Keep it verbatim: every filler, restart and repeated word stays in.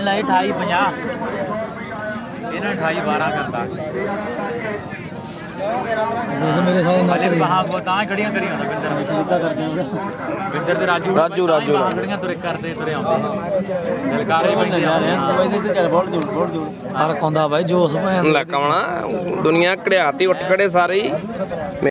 लाए अठाई पचास इन्हें अठाई बारह करता मेरे साथ वहाँ खड़ियाँ करी होता बिंदर बिंदर ते राजू राजू राजू खड़ियाँ तुरे करते तुरे आते दिलकार फर्क आंदा भाई जोश कमला दुनिया घड़ियाती उठ खड़े सारे ही।